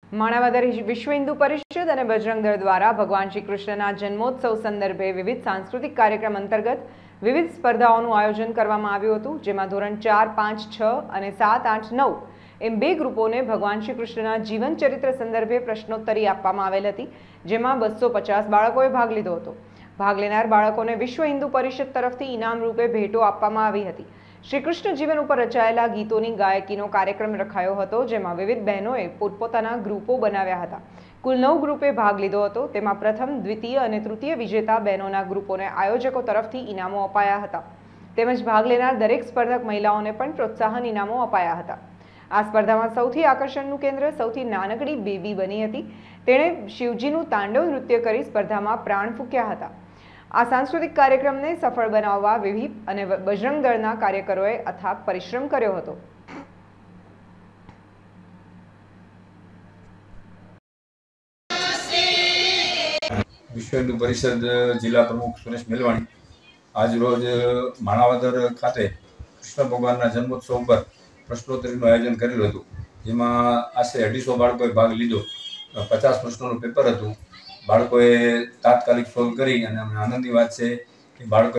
માણાવદર વિશ્વ હિન્દુ પરિષદ અને બજરંગ દળ દ્વારા ભગવાન શ્રી કૃષ્ણના જન્મોત્સવ સંદર્ભે વિવિધ સાંસ્કૃતિક કાર્યક્રમ અંતર્ગત વિવિધ સ્પર્ધાઓનું આયોજન કરવામાં આવ્યું હતું, જેમાં ધોરણ 4, 5, 6 અને 7, 8, 9 એમ 2 ગ્રુપોને ભગવાન શ્રી કૃષ્ણના જીવન ચરિત્ર સંદર્ભે પ્રશ્નોત્તરી આપવામાં આવેલ હતી, જેમાં 250 બાળકોએ ભાગ લીધો હતો। ભાગ લેનાર બાળકોને વિશ્વ હિન્દુ પરિષદ તરફથી ઇનામ રૂપે ભેટો આપવામાં આવી હતી। શ્રી કૃષ્ણ જીવન ઉપર રચાયેલા ગીતોની ગાયકીનો કાર્યક્રમ રખાયો હતો, જેમાં વિવિધ બહેનોએ પોતપોતાના ગ્રુપો બનાવ્યા હતા। કુલ 9 ગ્રુપે ભાગ લીધો હતો, તેમાં પ્રથમ, દ્વિતીય અને તૃતીય વિજેતા બહેનોના ગ્રુપોને આયોજકો તરફથી ઇનામો અપાયા હતા, તેમજ ભાગ લેનાર દરેક સ્પર્ધક મહિલાઓને પણ પ્રોત્સાહન ઇનામો અપાયા હતા। આ સ્પર્ધામાં સૌથી આકર્ષણનું કેન્દ્ર સૌથી નાનકડી બેબી બની હતી। તેણે શિવજીનું તાંડવ નૃત્ય કરી સ્પર્ધામાં પ્રાણ ફૂંક્યા હતા। આ સાંસ્કૃતિક કાર્યક્રમને સફળ બનાવવા વિવિધ અને બજરંગ દળના કાર્યકરોએ અથાગ પરિશ્રમ કર્યો હતો। વિશ્વ હિન્દુ પરિષદ જિલ્લા પ્રમુખ સુરેશ મેલવાણી આજ રોજ માણાવદર ખાતે કૃષ્ણ ભગવાનના જન્મોત્સવ પર પ્રશ્નોત્તરીનું આયોજન કરેલું હતું, જેમાં આશરે 250 બાળકોએ ભાગ લીધો। 50 પ્રશ્નોનું પેપર હતું। બાળકોએ તાત્કાલિક સોલ્વ કરી અને અમને આનંદની વાત છે કે બાળકો